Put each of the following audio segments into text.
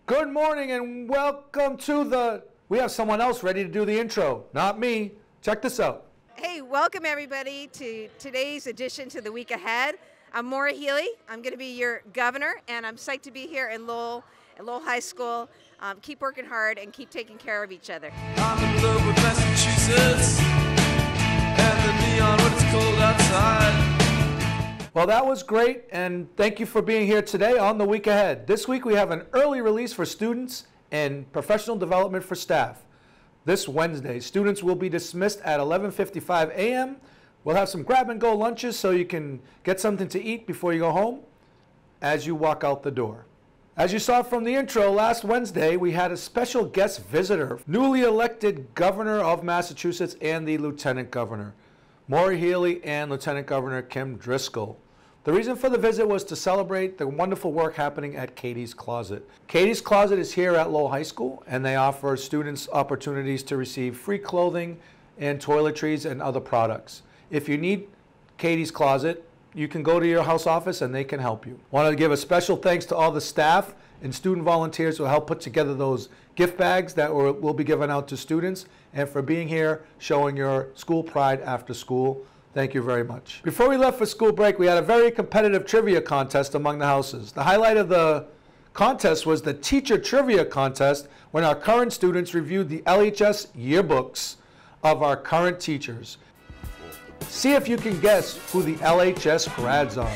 Good morning and welcome to the... We have someone else ready to do the intro, not me. Check this out. Hey, welcome everybody to today's edition to the week ahead. I'm Maura Healey. I'm going to be your governor, and I'm psyched to be here in Lowell, at Lowell High School. Keep working hard and keep taking care of each other. I'm in love with Massachusetts and the neon when it's cold outside. Well, that was great, and thank you for being here today on the week ahead. This week we have an early release for students and professional development for staff. This Wednesday, students will be dismissed at 11:55 a.m. We'll have some grab-and-go lunches so you can get something to eat before you go home as you walk out the door. As you saw from the intro, last Wednesday we had a special guest visitor, newly elected governor of Massachusetts and the lieutenant governor, Maura Healey and Lieutenant Governor Kim Driscoll. The reason for the visit was to celebrate the wonderful work happening at Catie's Closet. Catie's Closet is here at Lowell High School, and they offer students opportunities to receive free clothing and toiletries and other products. If you need Catie's Closet, you can go to your house office and they can help you. Want to give a special thanks to all the staff and student volunteers who helped put together those gift bags that will be given out to students, and for being here, showing your school pride after school. Thank you very much. Before we left for school break, we had a very competitive trivia contest among the houses. The highlight of the contest was the teacher trivia contest, when our current students reviewed the LHS yearbooks of our current teachers. See if you can guess who the LHS grads are.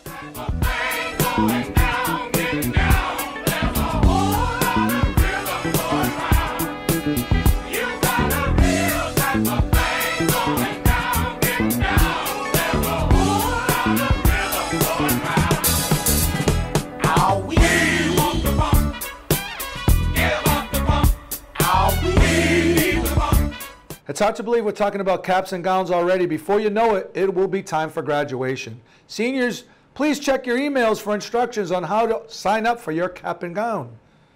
It's hard to believe we're talking about caps and gowns already. Before you know it, it will be time for graduation. Seniors, please check your emails for instructions on how to sign up for your cap and gown.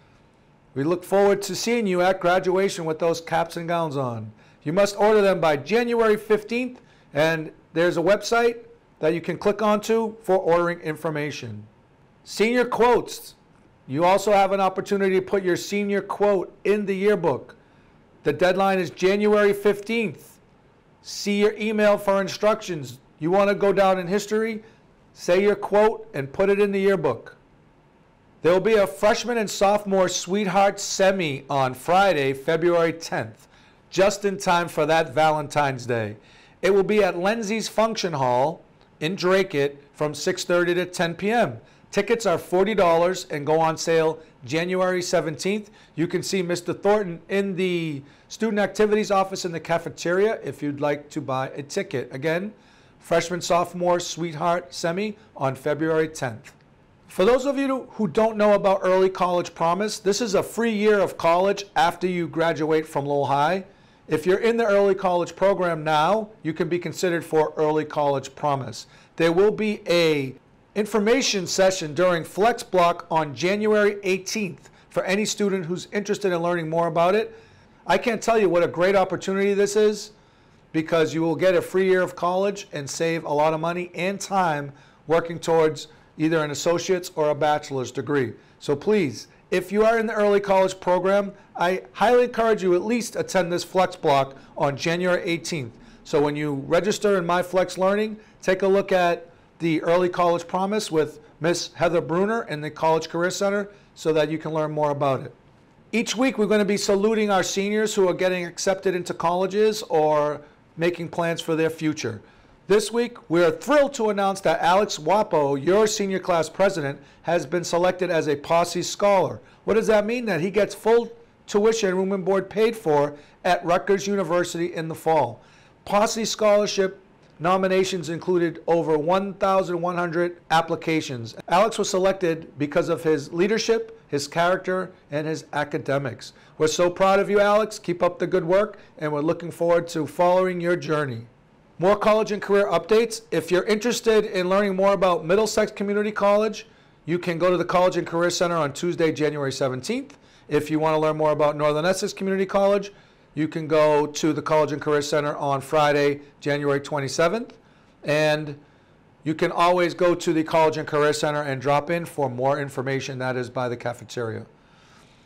We look forward to seeing you at graduation with those caps and gowns on. You must order them by January 15th, and there's a website that you can click onto for ordering information. Senior quotes. You also have an opportunity to put your senior quote in the yearbook. The deadline is January 15th. See your email for instructions. You want to go down in history? Say your quote and put it in the yearbook. There will be a freshman and sophomore Sweetheart Semi on Friday, February 10th, just in time for that Valentine's Day. It will be at Lindsay's Function Hall in Dracut from 6:30 to 10 p.m. Tickets are $40 and go on sale January 17th. You can see Mr. Thornton in the Student Activities office in the cafeteria if you'd like to buy a ticket. Again, freshman, sophomore, Sweetheart Semi on February 10th. For those of you who don't know about Early College Promise, this is a free year of college after you graduate from Lowell High. If you're in the Early College program now, you can be considered for Early College Promise. There will be a information session during Flex Block on January 18th for any student who's interested in learning more about it. I can't tell you what a great opportunity this is, because you will get a free year of college and save a lot of money and time working towards either an associate's or a bachelor's degree. So please, if you are in the early college program, I highly encourage you at least attend this Flex Block on January 18th. So when you register in My Flex Learning, take a look at the Early College Promise with Miss Heather Bruner in the College Career Center so that you can learn more about it. Each week we're going to be saluting our seniors who are getting accepted into colleges or making plans for their future. This week we're thrilled to announce that Alex Wapo, your senior class president, has been selected as a Posse Scholar. What does that mean? That he gets full tuition, room and board paid for at Rutgers University in the fall. Posse Scholarship nominations included over 1,100 applications. Alex was selected because of his leadership, his character, and his academics. We're so proud of you, Alex. Keep up the good work, and we're looking forward to following your journey. More college and career updates. If you're interested in learning more about Middlesex Community College, you can go to the College and Career Center on Tuesday, January 17th. If you want to learn more about Northern Essex Community College, you can go to the College and Career Center on Friday, January 27th. And you can always go to the College and Career Center and drop in for more information. That is by the cafeteria.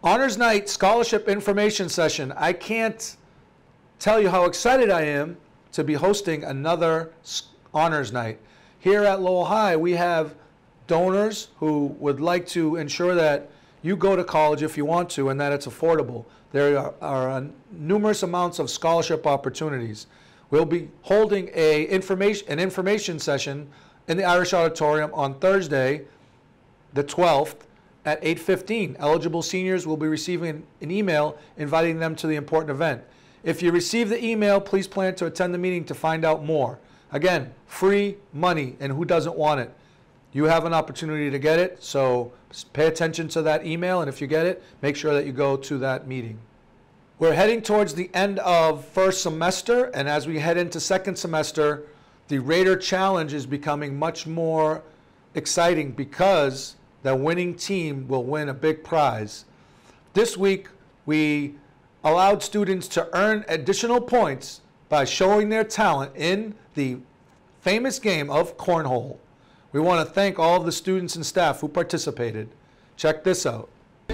Honors Night Scholarship Information Session. I can't tell you how excited I am to be hosting another Honors Night. Here at Lowell High, we have donors who would like to ensure that you go to college if you want to and that it's affordable. There are numerous amounts of scholarship opportunities. We'll be holding an information session in the Irish Auditorium on Thursday, the 12th, at 8:15. Eligible seniors will be receiving an email inviting them to the important event. If you receive the email, please plan to attend the meeting to find out more. Again, free money, and who doesn't want it? You have an opportunity to get it, so pay attention to that email, and if you get it, make sure that you go to that meeting. We're heading towards the end of first semester, and as we head into second semester, the Raider Challenge is becoming much more exciting because the winning team will win a big prize. This week, we allowed students to earn additional points by showing their talent in the famous game of Cornhole. We want to thank all of the students and staff who participated. Check this out.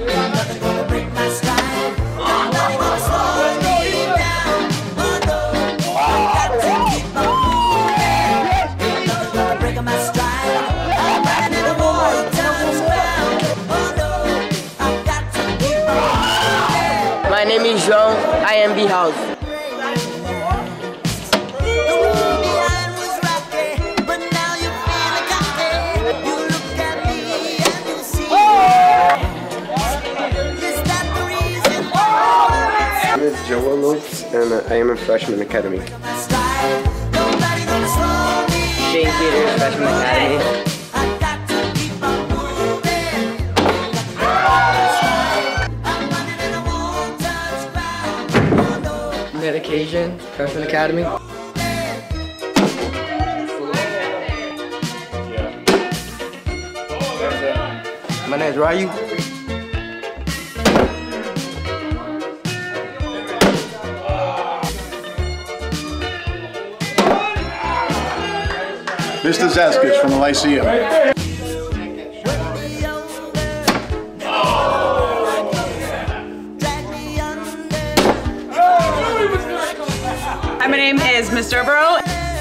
My name is João, I am B House. My name is João Lopes, and I am a freshman academy. Shane Peters, freshman academy. Medication, freshman academy. My name is Ryu. Mr. Zaskis from the Lyceum. Hi, my name is Mr. Burrow.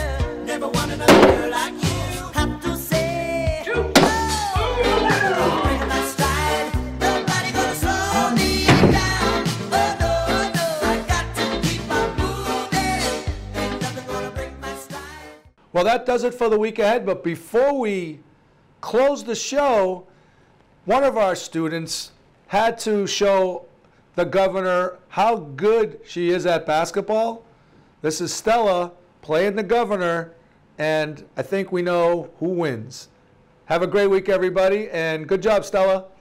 Well, that does it for the week ahead, but before we close the show, one of our students had to show the governor how good she is at basketball. This is Stella playing the governor, and I think we know who wins. Have a great week, everybody, and good job, Stella.